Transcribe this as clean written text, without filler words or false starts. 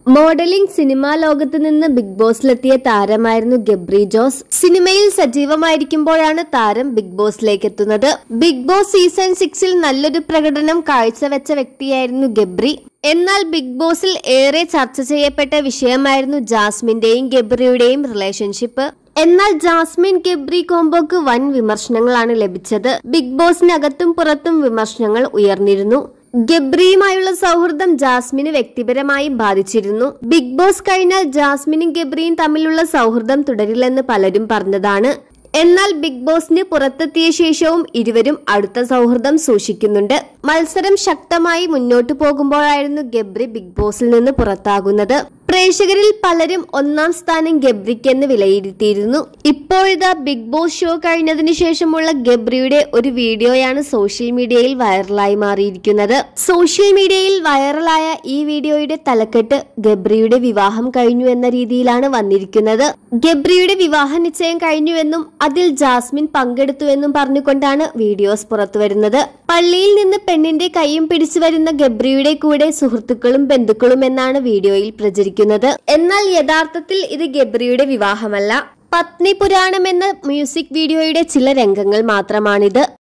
Modelling cinema ലോകത്ത് നിന്ന് big ബോസിലെത്തിയ താരമായിരുന്നു ഗബ്രി ജോസ്. സിനിമയിൽ സജീവമായിരിക്കുമ്പോഴാണ് താരം ബിഗ് ബോസിലേക്ക് എത്തുന്നത്. ബിഗ് ബോസ് സീസൺ 6-ൽ നല്ലൊരു പ്രകടനം കാഴ്ചവെച്ച വ്യക്തിയായിരുന്നു ഗബ്രി. എന്നാൽ ബിഗ് ബോസിൽ ഏറെ ചർച്ച ചെയ്യപ്പെട്ട വിഷയമായിരുന്നു ജാസ്മിന്റെയും ഗബ്രിയുടെയും റിലേഷൻഷിപ്പ്. എന്നാൽ ജാസ്മിൻ ഗബ്രി കോംബോക്ക് വൻ വിമർശനങ്ങളാണ് ലഭിച്ചത്. ബിഗ് ബോസിനകത്തും പുറത്തും വിമർശനങ്ങൾ ഉയർന്നിരുന്നു. ഗബ്രിയുമായുള്ള സൗഹൃദം ജാസ്മിന് വ്യക്തിപരമായി ബാധിച്ചിരുന്നു. ബിഗ് ബോസ് കഴിഞ്ഞാൽ ജാസ്മിനും ഗബ്രിയും തമ്മിലുള്ള സൗഹൃദം തുടരില്ലെന്ന് പലരും പറഞ്ഞതാണ്. എന്നാൽ ബിഗ് ബോസിന് പുറത്തെത്തിയ ശേഷവും ഇരുവരും അടുത്ത സൗഹൃദം സൂക്ഷിക്കുന്നുണ്ട്. മത്സരം ശക്തമായി മുന്നോട്ടു പോകുമ്പോഴായിരുന്നു ഗബ്രി ബിഗ് ബോസിൽ നിന്ന് പുറത്താകുന്നത്. പ്രേക്ഷകരിൽ പലരും ഒന്നാം സ്ഥാനം ഗബ്രിക്കെന്ന് വിലയിരുത്തിയിരുന്നു. ഇപ്പോഴിതാ ബിഗ് ബോസ് ഷോ കഴിഞ്ഞതിനു ശേഷമുള്ള ഗബ്രിയുടെ ഒരു വീഡിയോയാണ് സോഷ്യൽ മീഡിയയിൽ വൈറലായി മാറിയിരിക്കുന്നത്. സോഷ്യൽ മീഡിയയിൽ വൈറലായ ഈ വീഡിയോയുടെ തലക്കെട്ട് ഗബ്രിയുടെ വിവാഹം കഴിഞ്ഞു എന്ന രീതിയിലാണ് വന്നിരിക്കുന്നത്. ഗബ്രിയുടെ വിവാഹ നിശ്ചയം കഴിഞ്ഞുവെന്നും അതിൽ ജാസ്മിൻ പങ്കെടുത്തുവെന്നും പറഞ്ഞുകൊണ്ടാണ് വീഡിയോസ് പുറത്തുവരുന്നത്. പള്ളിയിൽ നിന്ന് പെണ്ണിന്റെ കൈയും പിടിച്ചു വരുന്ന ഗബ്രിയുടെ കൂടെ സുഹൃത്തുക്കളും ബന്ധുക്കളും എന്നാണ് വീഡിയോയിൽ പ്രചരിക്കുന്നത്. എന്നാൽ യഥാർത്ഥത്തിൽ ഇത് ഗബ്രിയുടെ വിവാഹമല്ല. പത്നി പുരാണം എന്ന മ്യൂസിക് വീഡിയോയുടെ ചില രംഗങ്ങൾ മാത്രമാണിത്.